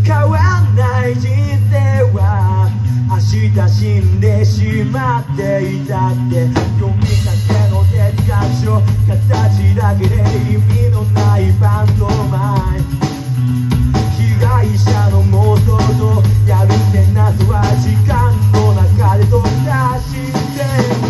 変わんない人生は明日死んでしまっていたって読みかけの哲学書形だけで意味のないバンドマイ被害者の妄想とやるって謎は時間の中で飛び出して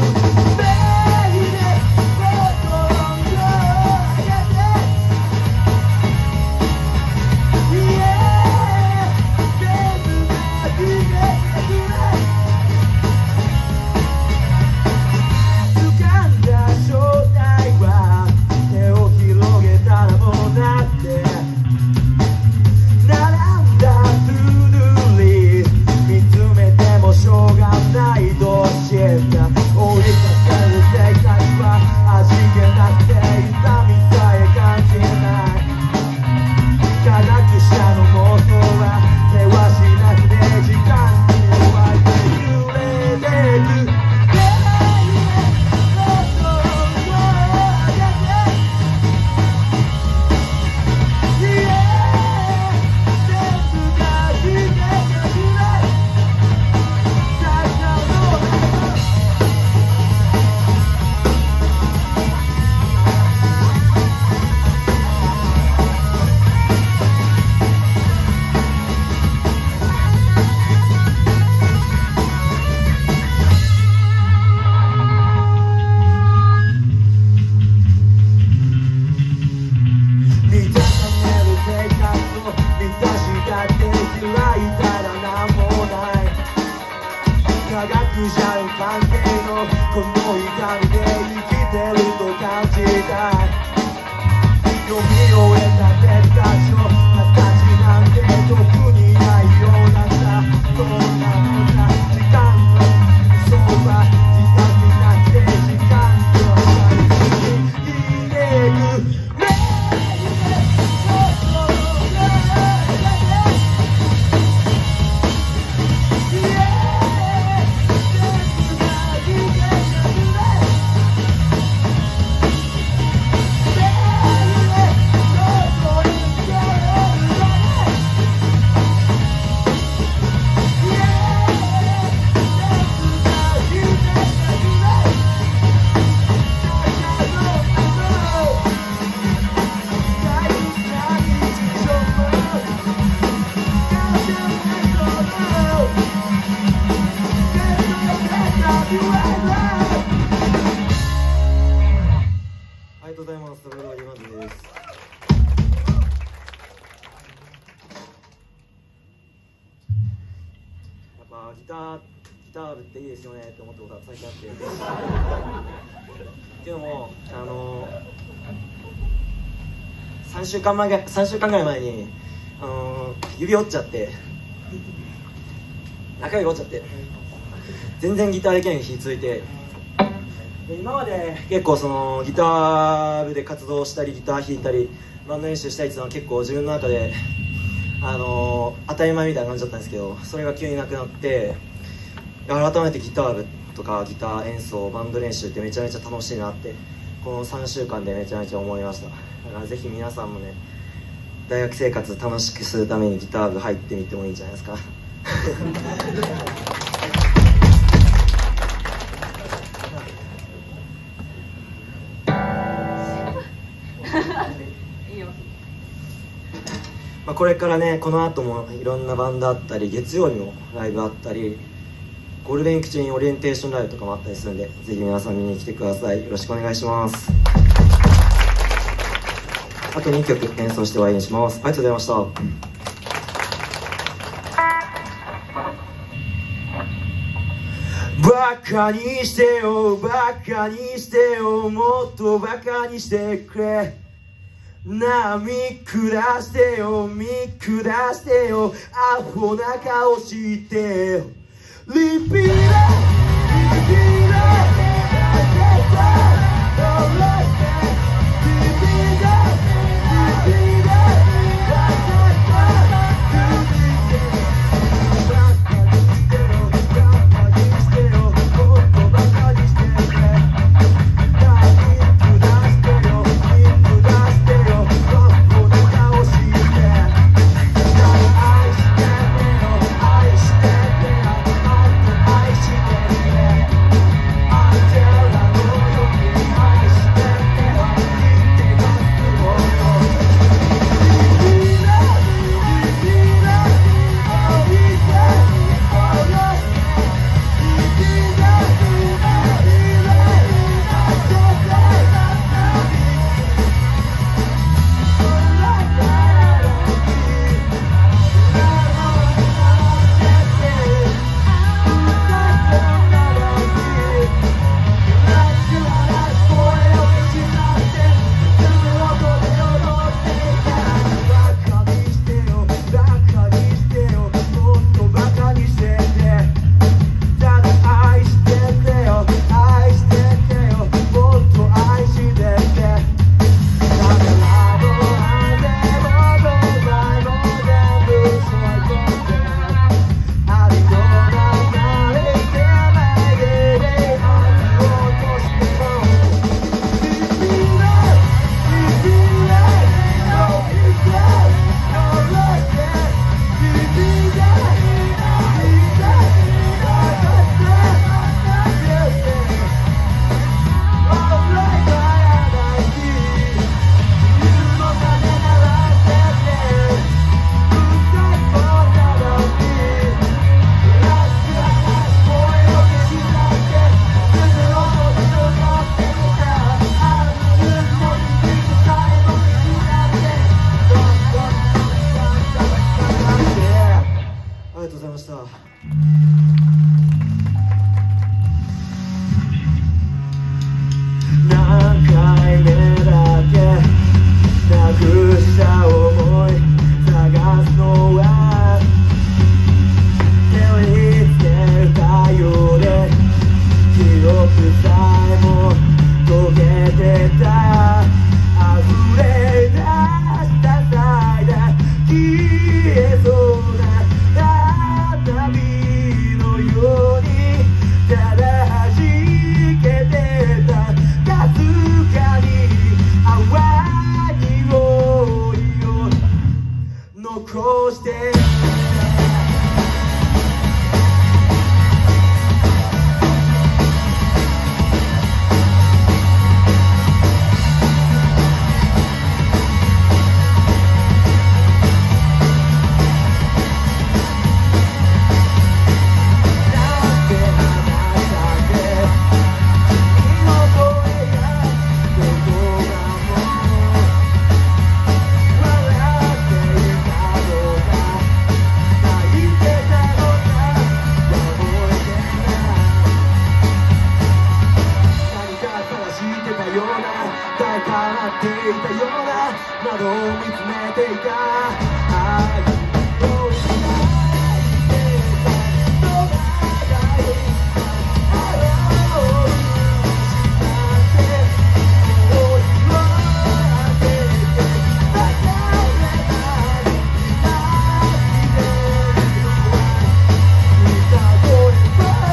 ギター部っていいですよねって思ったことが最近あってっていうのも3週間ぐらい前に指折っちゃって中指折っちゃって全然ギターできない日続いてで今まで結構そのギター部で活動したりギター弾いたりバンド練習したりっていうのは結構自分の中で当たり前みたいな感じだったんですけどそれが急になくなって改めてギター部とかギター演奏バンド練習ってめちゃめちゃ楽しいなってこの3週間でめちゃめちゃ思いました。だからぜひ皆さんもね大学生活楽しくするためにギター部入ってみてもいいんじゃないですかこれからねこの後もいろんなバンドあったり月曜日もライブあったりゴールデンウィーク中にオリエンテーションライブとかもあったりするんでぜひ皆さん見に来てください。よろしくお願いします。あと2曲演奏して終わりにします。ありがとうございました。バカにしてよバカにしてよもっとバカにしてくれなあ見下してよ見下してよアホな顔してよリピートとうございました。何回目だっけ、なくした想い探すのは手を見つけたようで、記憶さえも溶けてた、溢れ出した際で消えそうな花火のようにただ弾けてた、かすかに淡い匂いを残してっていたような窓を見つめていた、愛を抱いてた空がいた、あらを失って恋を当てて抱えたり泣いてるのはいたこれば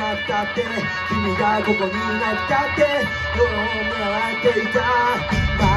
君がここになったってよう回っていた